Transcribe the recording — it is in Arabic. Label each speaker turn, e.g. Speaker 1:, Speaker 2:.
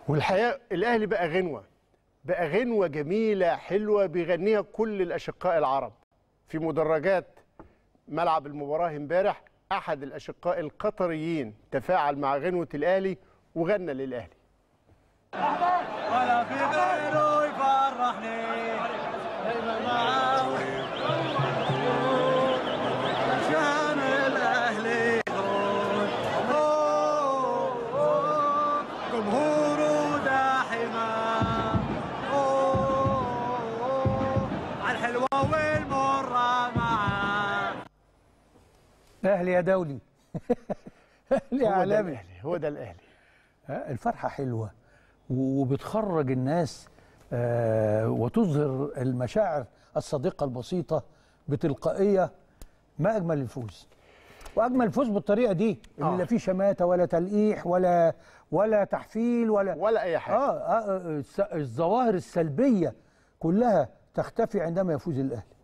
Speaker 1: والحقيقه الاهلي بقى غنوه جميله حلوه بيغنيها كل الاشقاء العرب. في مدرجات ملعب المباراه امبارح احد الاشقاء القطريين تفاعل مع غنوه الاهلي وغنى للاهلي.
Speaker 2: ولا في غيره يفرحني دايما معاه عشان الاهلي جمهوره داحمه على الحلوه والمره معاه.
Speaker 3: اهلي يا دولي. اهلي عالمي.
Speaker 1: هو ده الاهلي.
Speaker 3: الفرحه حلوه وبتخرج الناس وتظهر المشاعر الصادقة البسيطة بتلقائية. ما أجمل الفوز، وأجمل الفوز بالطريقة دي اللي لا فيه شماتة ولا تلقيح ولا تحفيل ولا
Speaker 1: أي حاجة.
Speaker 3: الظواهر السلبية كلها تختفي عندما يفوز الأهلي.